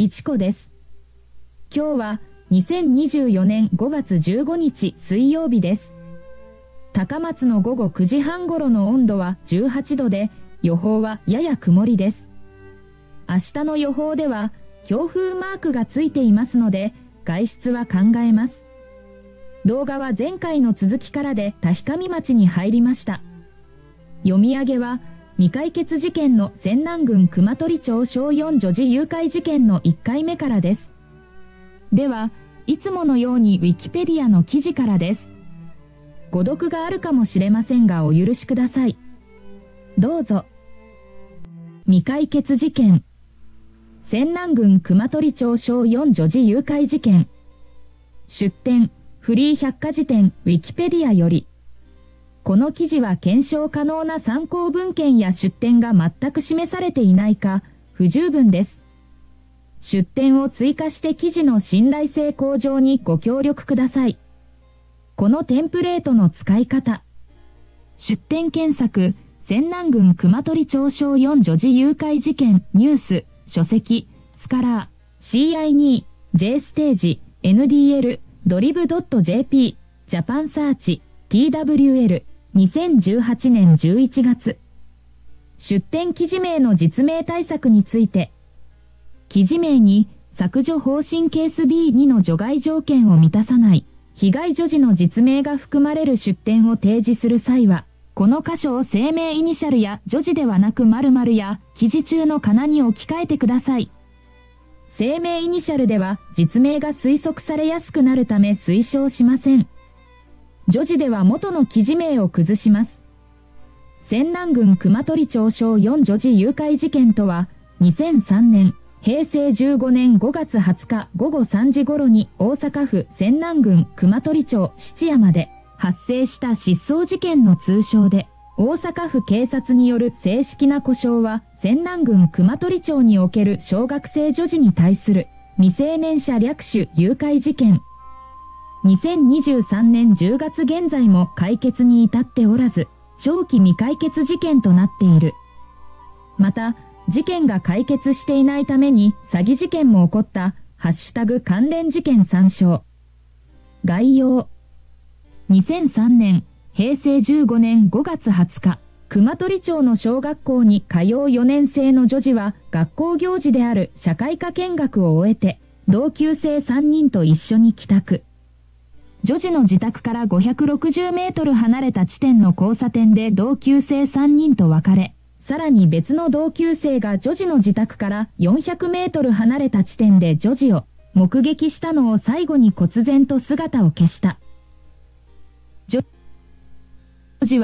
一子です。今日は2024年5月15日水曜日です。高松の午後9時半頃の温度は18度で、予報はやや曇りです。明日の予報では強風マークがついていますので、外出は考えます。動画は前回の続きからで田上町に入りました。読み上げは未解決事件の泉南郡熊取町小4女児誘拐事件の1回目からです。では、いつものようにウィキペディアの記事からです。誤読があるかもしれませんがお許しください。どうぞ。未解決事件。泉南郡熊取町小4女児誘拐事件。出典、フリー百科事典ウィキペディアより。この記事は検証可能な参考文献や出典が全く示されていないか不十分です。出典を追加して記事の信頼性向上にご協力ください。このテンプレートの使い方。出典検索、泉南郡熊取町小4女児誘拐事件ニュース、書籍、スカラー、CI2、J ステージ、NDL、ドリブ .jp、ジャパンサーチ、TWL、2018年11月。出典記事名の実名対策について。記事名に削除方針ケース B2 の除外条件を満たさない被害女児の実名が含まれる出典を提示する際は、この箇所を姓名イニシャルや女児ではなく〇〇や記事中のかなに置き換えてください。姓名イニシャルでは実名が推測されやすくなるため推奨しません。女児では元の記事名を崩します。泉南郡熊取町小4女児誘拐事件とは、2003年、平成15年5月20日午後3時頃に大阪府泉南郡熊取町七山で発生した失踪事件の通称で、大阪府警察による正式な呼称は泉南郡熊取町における小学生女児に対する未成年者略取誘拐事件。2023年10月現在も解決に至っておらず、長期未解決事件となっている。また、事件が解決していないために詐欺事件も起こったハッシュタグ関連事件参照。概要。2003年、平成15年5月20日、熊取町の小学校に通う4年生の女児は学校行事である社会科見学を終えて、同級生3人と一緒に帰宅。女児の自宅から560メートル離れた地点の交差点で同級生3人と別れ、さらに別の同級生が女児の自宅から400メートル離れた地点で女児を目撃したのを最後に忽然と姿を消した。女児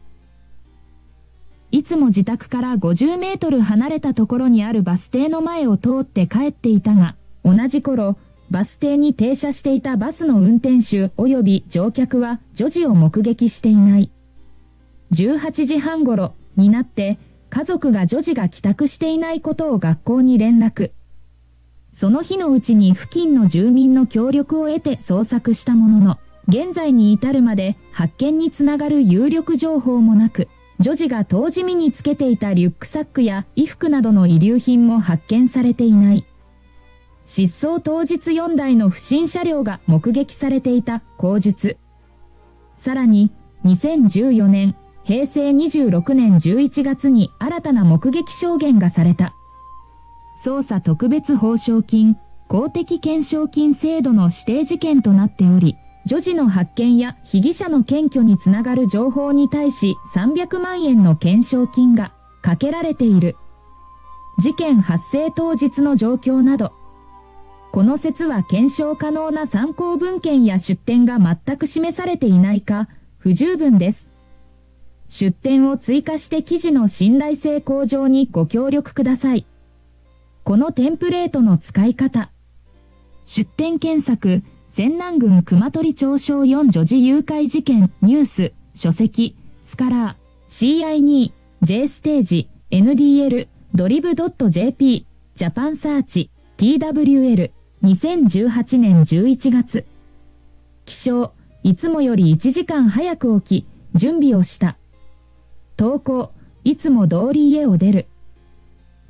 はいつも自宅から50メートル離れたところにあるバス停の前を通って帰っていたが、同じ頃、バス停に停車していたバスの運転手及び乗客は女児を目撃していない。18時半頃になって家族が女児が帰宅していないことを学校に連絡。その日のうちに付近の住民の協力を得て捜索したものの、現在に至るまで発見につながる有力情報もなく、女児が当時身につけていたリュックサックや衣服などの遺留品も発見されていない。失踪当日4台の不審車両が目撃されていた口述。さらに、2014年、平成26年11月に新たな目撃証言がされた。捜査特別報奨金、公的懸賞金制度の指定事件となっており、女児の発見や被疑者の検挙につながる情報に対し300万円の懸賞金がかけられている。事件発生当日の状況など、この説は検証可能な参考文献や出典が全く示されていないか不十分です。出典を追加して記事の信頼性向上にご協力ください。このテンプレートの使い方。出典検索、泉南郡熊取町小4女児誘拐事件ニュース、書籍、スカラー、CI2、J ステージ、NDL、ドリブ .jp、ジャパンサーチ、TWL、2018年11月。起床、いつもより1時間早く起き、準備をした。投稿、いつも通り家を出る。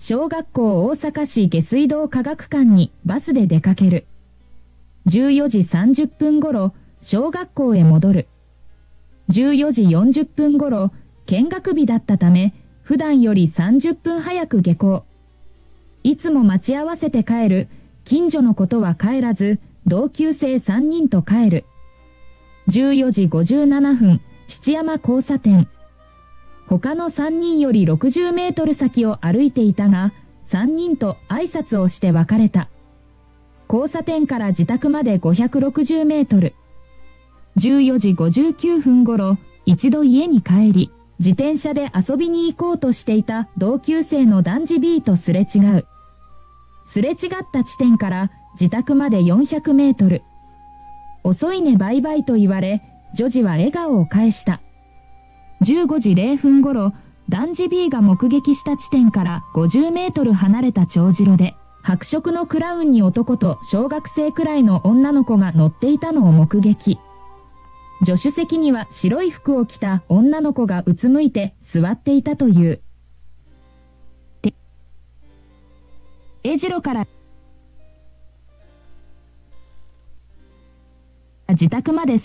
小学校大阪市下水道科学館にバスで出かける。14時30分頃、小学校へ戻る。14時40分頃、見学日だったため、普段より30分早く下校。いつも待ち合わせて帰る。近所のことは帰らず、同級生3人と帰る。14時57分、七山交差点。他の3人より60メートル先を歩いていたが、3人と挨拶をして別れた。交差点から自宅まで560メートル。14時59分頃、一度家に帰り、自転車で遊びに行こうとしていた同級生の男児 B とすれ違う。すれ違った地点から自宅まで400メートル。遅いねバイバイと言われ、女児は笑顔を返した。15時0分頃、男児 B が目撃した地点から50メートル離れた丁字路で、白色のクラウンに男と小学生くらいの女の子が乗っていたのを目撃。助手席には白い服を着た女の子がうつむいて座っていたという。丁字路から自宅まで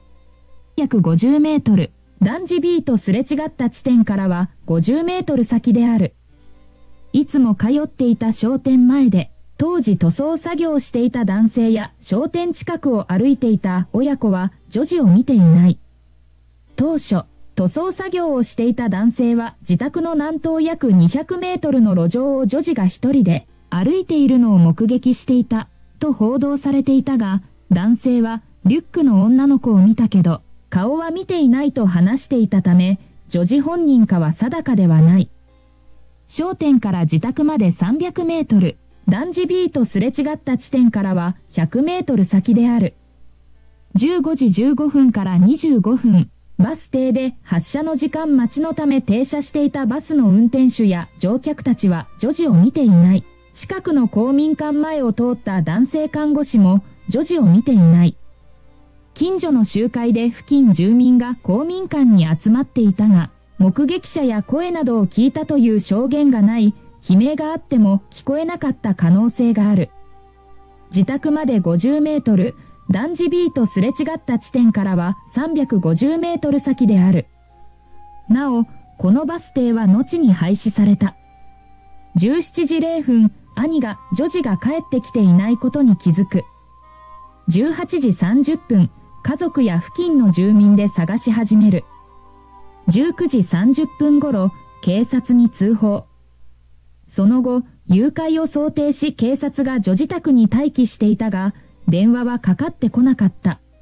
350メートル、男児 B とすれ違った地点からは50メートル先である。いつも通っていた商店前で、当時塗装作業をしていた男性や商店近くを歩いていた親子は女児を見ていない。当初、塗装作業をしていた男性は自宅の南東約200メートルの路上を女児が一人で歩いているのを目撃していたと報道されていたが、男性はリュックの女の子を見たけど、顔は見ていないと話していたため、女児本人かは定かではない。商店から自宅まで300メートル、男児 B とすれ違った地点からは100メートル先である。15時15分から25分、バス停で発車の時間待ちのため停車していたバスの運転手や乗客たちは女児を見ていない。近くの公民館前を通った男性看護師も女児を見ていない。近所の集会で付近住民が公民館に集まっていたが、目撃者や声などを聞いたという証言がない、悲鳴があっても聞こえなかった可能性がある。自宅まで50メートル、男児 B とすれ違った地点からは350メートル先である。なお、このバス停は後に廃止された。17時0分、兄が女児が帰ってきていないことに気づく。18時30分、家族や付近の住民で探し始める。19時30分頃、警察に通報。その後、誘拐を想定し警察が女児宅に待機していたが、電話はかかってこなかった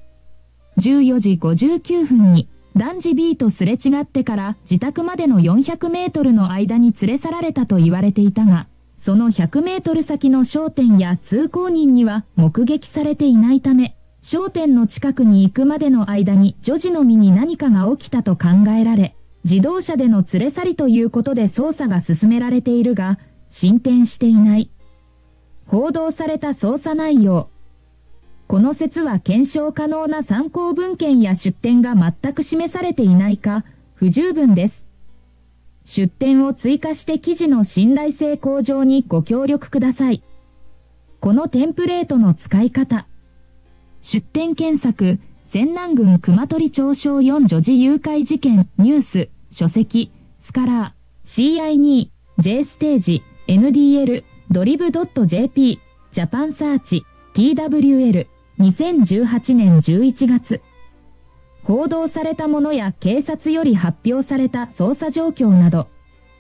。14時59分に、男児 B とすれ違ってから自宅までの400メートルの間に連れ去られたと言われていたが、その100メートル先の商店や通行人には目撃されていないため、商店の近くに行くまでの間に女児の身に何かが起きたと考えられ、自動車での連れ去りということで捜査が進められているが、進展していない。報道された捜査内容。この説は検証可能な参考文献や出典が全く示されていないか、不十分です。出典を追加して記事の信頼性向上にご協力ください。このテンプレートの使い方。出典検索、泉南郡熊取町小4女児誘拐事件ニュース、書籍、スカラー、CI2、J ステージ、NDL、ドリブ .jp、ジャパンサーチ、TWL、2018年11月。報道されたものや警察より発表された捜査状況など。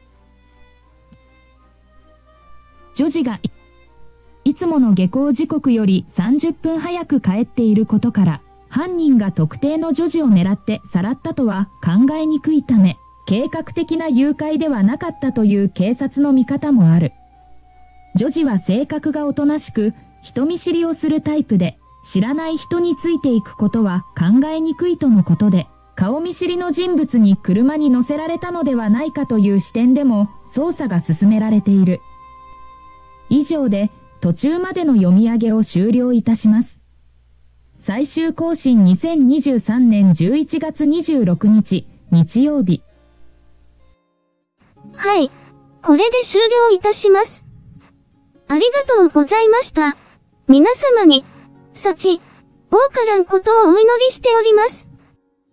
女児がいつもの下校時刻より30分早く帰っていることから、犯人が特定の女児を狙ってさらったとは考えにくいため、計画的な誘拐ではなかったという警察の見方もある。女児は性格がおとなしく、人見知りをするタイプで、知らない人についていくことは考えにくいとのことで、顔見知りの人物に車に乗せられたのではないかという視点でも捜査が進められている。以上で途中までの読み上げを終了いたします。最終更新2023年11月26日、日曜日。 はい。 これで終了いたします。ありがとうございました。皆様に、幸、多からんことをお祈りしております。